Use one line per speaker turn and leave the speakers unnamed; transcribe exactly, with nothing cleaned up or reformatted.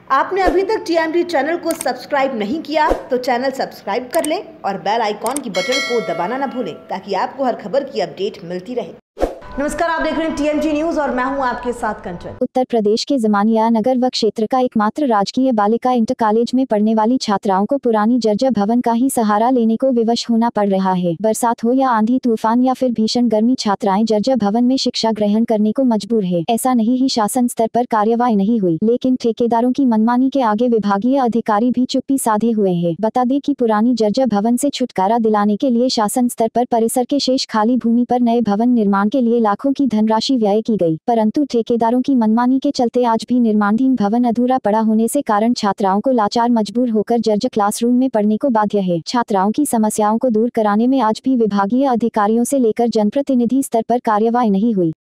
आपने अभी तक टीएमटी चैनल को सब्सक्राइब नहीं किया तो चैनल सब्सक्राइब कर लें और बेल आइकॉन की बटन को दबाना ना भूलें ताकि आपको हर खबर की अपडेट मिलती रहे। नमस्कार, आप देख रहे हैं टीएमटी न्यूज और मैं हूं आपके साथ कंचन।
उत्तर प्रदेश के जमानिया नगर व क्षेत्र का एकमात्र राजकीय बालिका इंटर कॉलेज में पढ़ने वाली छात्राओं को पुरानी जर्जर भवन का ही सहारा लेने को विवश होना पड़ रहा है। बरसात हो या आंधी तूफान या फिर भीषण गर्मी, छात्राएं जर्जर भवन में शिक्षा ग्रहण करने को मजबूर है। ऐसा नहीं ही शासन स्तर पर कार्यवाही नहीं हुई, लेकिन ठेकेदारों की मनमानी के आगे विभागीय अधिकारी भी चुप्पी साधे हुए हैं। बता दें कि पुरानी जर्जर भवन से छुटकारा दिलाने के लिए शासन स्तर पर परिसर के शेष खाली भूमि पर नए भवन निर्माण के लिए लाखों की धनराशि व्यय की गई, परंतु ठेकेदारों की मनमानी के चलते आज भी निर्माणाधीन भवन अधूरा पड़ा होने से कारण छात्राओं को लाचार मजबूर होकर जर्जर क्लासरूम में पढ़ने को बाध्य है। छात्राओं की समस्याओं को दूर कराने में आज भी विभागीय अधिकारियों से लेकर जनप्रतिनिधि स्तर पर कार्यवाही नहीं हुई।